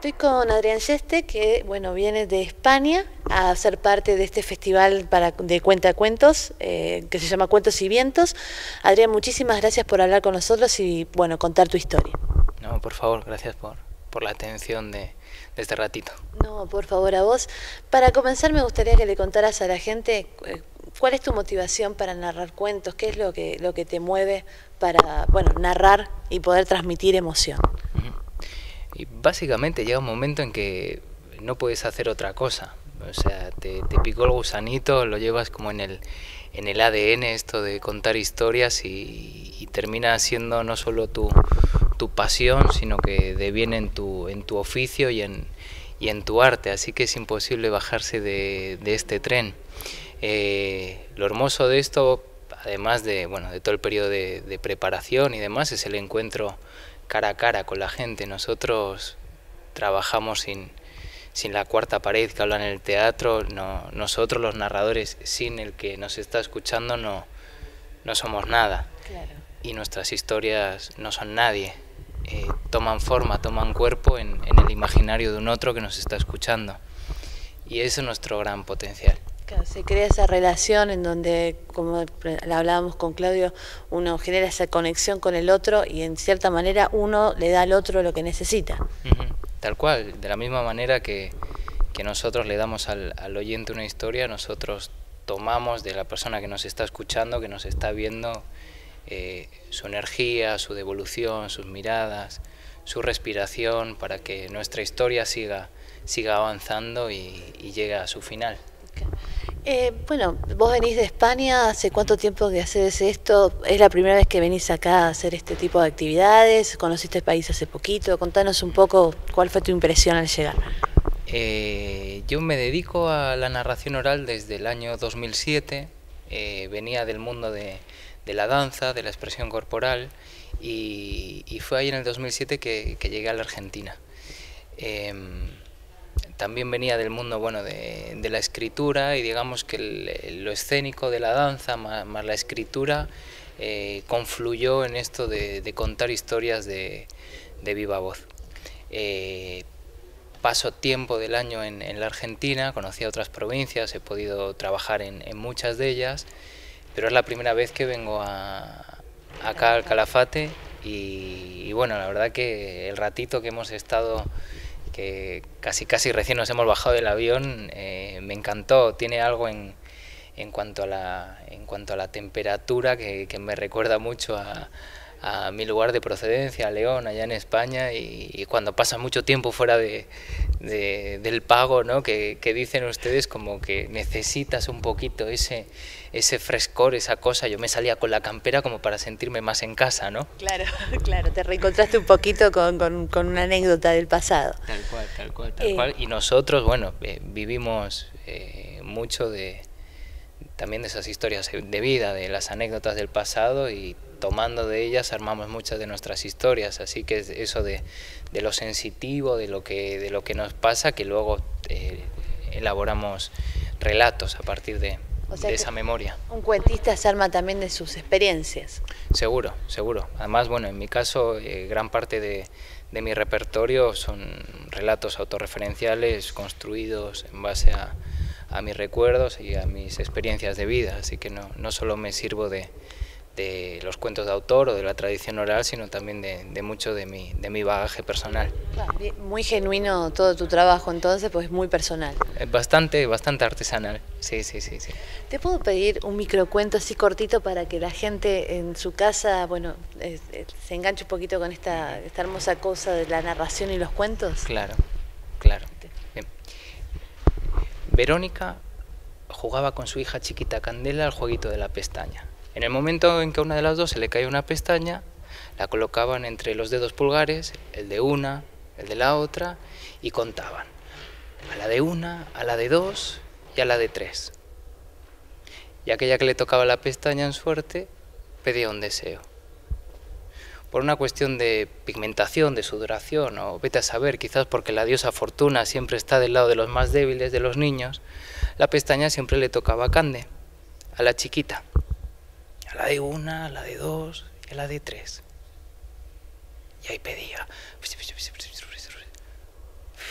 Estoy con Adrián Yeste, que bueno, viene de España a ser parte de este festival de cuentacuentos, que se llama Cuentos y Vientos. Adrián, muchísimas gracias por hablar con nosotros y bueno, contar tu historia. No, por favor, gracias por la atención de este ratito. No, por favor, a vos. Para comenzar me gustaría que le contaras a la gente cuál es tu motivación para narrar cuentos, qué es lo que te mueve para, bueno, narrar y poder transmitir emoción. Y básicamente llega un momento en que no puedes hacer otra cosa. O sea, te picó el gusanito, lo llevas como en el ADN, esto de contar historias, y termina siendo no solo tu pasión, sino que deviene en tu oficio y en tu arte. Así que es imposible bajarse de este tren. Lo hermoso de esto, además de todo el periodo de preparación y demás, es el encuentro cara a cara con la gente. Nosotros trabajamos sin la cuarta pared que hablan en el teatro. Nosotros, los narradores, sin el que nos está escuchando, no somos nada. Claro. Y nuestras historias no son nadie. Toman forma, toman cuerpo en el imaginario de un otro que nos está escuchando. Y ese es nuestro gran potencial. Claro, se crea esa relación en donde, como la hablábamos con Claudio, uno genera esa conexión con el otro y en cierta manera uno le da al otro lo que necesita. Tal cual, de la misma manera que nosotros le damos al oyente una historia, nosotros tomamos de la persona que nos está escuchando, que nos está viendo, su energía, su devolución, sus miradas, su respiración, para que nuestra historia siga avanzando y llegue a su final. Bueno, vos venís de España, ¿hace cuánto tiempo que haces esto? ¿Es la primera vez que venís acá a hacer este tipo de actividades? ¿Conociste el país hace poquito? Contanos un poco cuál fue tu impresión al llegar. Yo me dedico a la narración oral desde el año 2007, venía del mundo de la danza, de la expresión corporal, y fue ahí en el 2007 que llegué a la Argentina. También venía del mundo de la escritura, y digamos que lo escénico de la danza más la escritura confluyó en esto de contar historias de viva voz. Paso tiempo del año en la Argentina, conocí a otras provincias, he podido trabajar en muchas de ellas, pero es la primera vez que vengo acá al Calafate, y bueno, la verdad que el ratito que hemos estado, que casi recién nos hemos bajado del avión, me encantó. Tiene algo en cuanto a la temperatura que me recuerda mucho a mi lugar de procedencia, a León, allá en España, y cuando pasas mucho tiempo fuera del pago, ¿no? que dicen ustedes como que necesitas un poquito ese frescor, esa cosa. Yo me salía con la campera como para sentirme más en casa, ¿no? Claro, claro, te reencontraste un poquito con una anécdota del pasado. Tal cual. Y nosotros, vivimos mucho también de esas historias de vida, de las anécdotas del pasado, y tomando de ellas armamos muchas de nuestras historias. Así que es eso de lo sensitivo, de lo que nos pasa, que luego elaboramos relatos a partir de esa memoria. Un cuentista se arma también de sus experiencias. Seguro. Además, en mi caso, gran parte de mi repertorio son relatos autorreferenciales construidos en base a mis recuerdos y a mis experiencias de vida. Así que no solo me sirvo de los cuentos de autor o de la tradición oral, sino también de mucho de mi bagaje personal. Muy genuino todo tu trabajo, entonces, pues muy personal. Bastante artesanal, sí. ¿Te puedo pedir un microcuento así cortito para que la gente en su casa, se enganche un poquito con esta hermosa cosa de la narración y los cuentos? Claro. Bien. Verónica jugaba con su hija chiquita Candela al jueguito de la pestaña. En el momento en que a una de las dos se le caía una pestaña, la colocaban entre los dedos pulgares, el de una, el de la otra, y contaban a la de una, a la de dos y a la de tres. Y aquella que le tocaba la pestaña en suerte pedía un deseo. Por una cuestión de pigmentación, de sudoración, o vete a saber, quizás porque la diosa Fortuna siempre está del lado de los más débiles, de los niños, la pestaña siempre le tocaba a Cande, a la chiquita. A la de una, a la de dos y a la de tres. Y ahí pedía.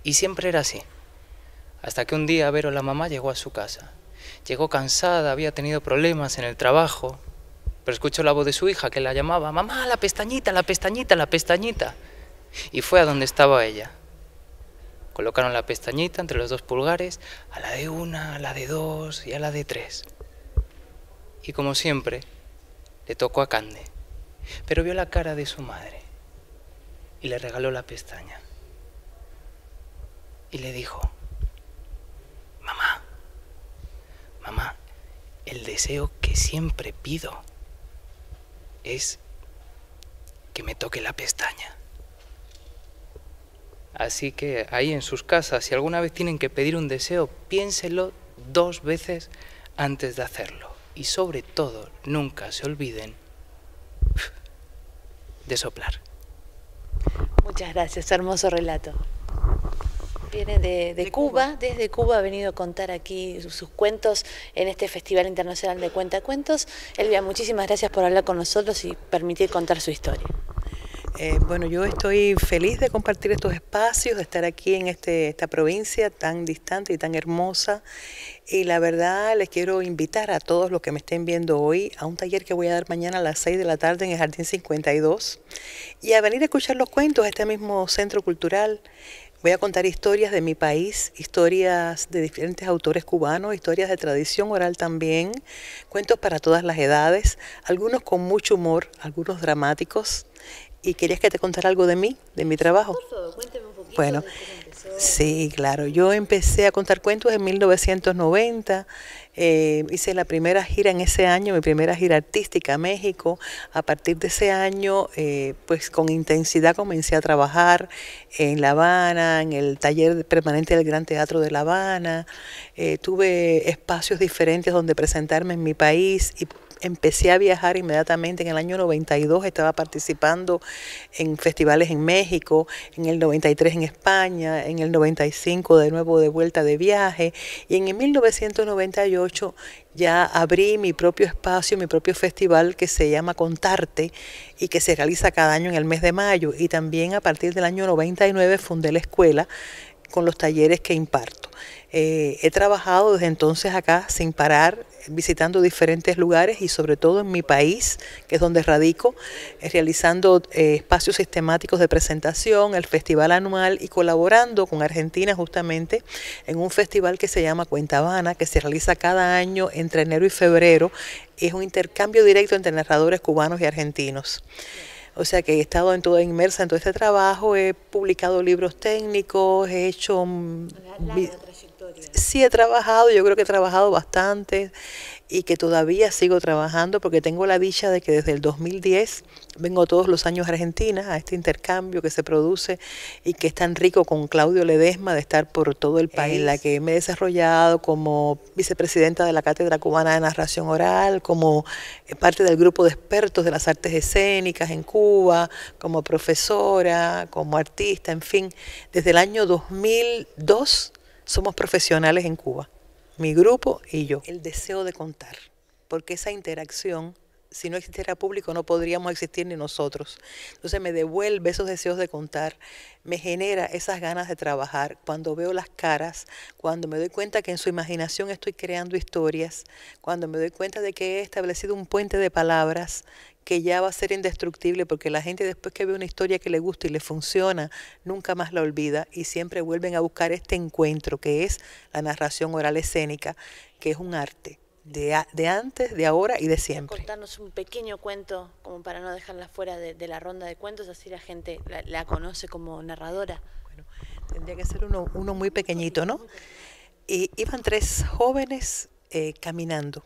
Y siempre era así. Hasta que un día Vero, la mamá, llegó a su casa. Llegó cansada, había tenido problemas en el trabajo, pero escuchó la voz de su hija que la llamaba: mamá, la pestañita, la pestañita, la pestañita. Y fue a donde estaba ella. Colocaron la pestañita entre los 2 pulgares, a la de 1, a la de 2 y a la de 3. Y como siempre, le tocó a Cande, pero vio la cara de su madre y le regaló la pestaña. Y le dijo: mamá, mamá, el deseo que siempre pido es que me toque la pestaña. Así que ahí en sus casas, si alguna vez tienen que pedir un deseo, piénselo 2 veces antes de hacerlo. Y sobre todo, nunca se olviden de soplar. Muchas gracias, hermoso relato. Viene de Cuba, desde Cuba ha venido a contar aquí sus cuentos en este Festival Internacional de Cuentacuentos. Elvia, muchísimas gracias por hablar con nosotros y permitir contar su historia. Bueno, yo estoy feliz de compartir estos espacios, de estar aquí en esta provincia tan distante y tan hermosa. Y la verdad, les quiero invitar a todos los que me estén viendo hoy a un taller que voy a dar mañana a las 6 de la tarde en el Jardín 52 y a venir a escuchar los cuentos a este mismo centro cultural. Voy a contar historias de mi país, historias de diferentes autores cubanos, historias de tradición oral también, cuentos para todas las edades, algunos con mucho humor, algunos dramáticos. ¿Y querías que te contara algo de mí, de mi trabajo? Por favor, cuénteme un poquito. Bueno, de cómo empezó. sí, claro. Yo empecé a contar cuentos en 1990. Hice la primera gira en ese año, mi primera gira artística a México. A partir de ese año, pues con intensidad comencé a trabajar en La Habana, en el taller permanente del Gran Teatro de La Habana. Tuve espacios diferentes donde presentarme en mi país y empecé a viajar inmediatamente. En el año 92 estaba participando en festivales en México, en el 93 en España, en el 95 de nuevo de vuelta de viaje, y en el 1998 ya abrí mi propio espacio, mi propio festival que se llama Contarte y que se realiza cada año en el mes de mayo, y también a partir del año 99 fundé la escuela con los talleres que imparto. He trabajado desde entonces acá sin parar, visitando diferentes lugares y sobre todo en mi país, que es donde radico, realizando espacios sistemáticos de presentación, el festival anual y colaborando con Argentina justamente en un festival que se llama Cuenta Habana, que se realiza cada año entre enero y febrero. Es un intercambio directo entre narradores cubanos y argentinos. O sea que he estado inmersa en todo este trabajo, he publicado libros técnicos, he hecho... Larga trayectoria. Sí he trabajado, yo creo que he trabajado bastante y que todavía sigo trabajando porque tengo la dicha de que desde el 2010 vengo todos los años a Argentina a este intercambio que se produce y que es tan rico con Claudio Ledesma de estar por todo el país, en la que me he desarrollado como vicepresidenta de la Cátedra Cubana de Narración Oral, como parte del grupo de expertos de las artes escénicas en Cuba, como profesora, como artista, en fin, desde el año 2002 somos profesionales en Cuba, mi grupo y yo. El deseo de contar, porque esa interacción, si no existiera público no podríamos existir ni nosotros. Entonces me devuelve esos deseos de contar, me genera esas ganas de trabajar cuando veo las caras, cuando me doy cuenta que en su imaginación estoy creando historias, cuando me doy cuenta de que he establecido un puente de palabras que ya va a ser indestructible porque la gente después que ve una historia que le gusta y le funciona, nunca más la olvida y siempre vuelven a buscar este encuentro que es la narración oral escénica, que es un arte de antes, de ahora y de siempre. Contarnos un pequeño cuento como para no dejarla fuera de la ronda de cuentos, así la gente la conoce como narradora. Bueno, tendría que ser uno muy pequeñito, ¿no? Y iban 3 jóvenes caminando.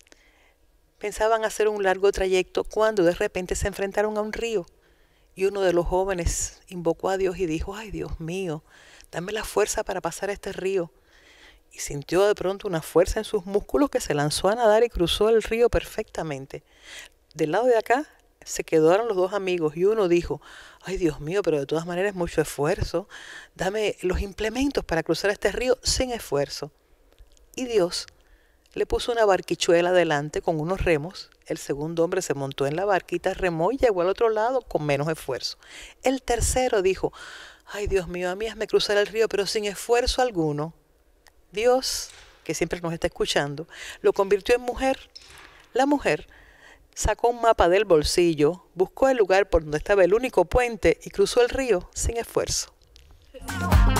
Pensaban hacer un largo trayecto cuando de repente se enfrentaron a un río y uno de los jóvenes invocó a Dios y dijo: ay, Dios mío, dame la fuerza para pasar este río. Y sintió de pronto una fuerza en sus músculos que se lanzó a nadar y cruzó el río perfectamente. Del lado de acá se quedaron los 2 amigos y uno dijo: ay, Dios mío, pero de todas maneras es mucho esfuerzo, dame los implementos para cruzar este río sin esfuerzo. Y Dios le puso una barquichuela adelante con unos remos. El segundo hombre se montó en la barquita, remó y llegó al otro lado con menos esfuerzo. El tercero dijo: ay Dios mío, a mí hazme cruzar el río, pero sin esfuerzo alguno. Dios, que siempre nos está escuchando, lo convirtió en mujer. La mujer sacó un mapa del bolsillo, buscó el lugar por donde estaba el único puente y cruzó el río sin esfuerzo.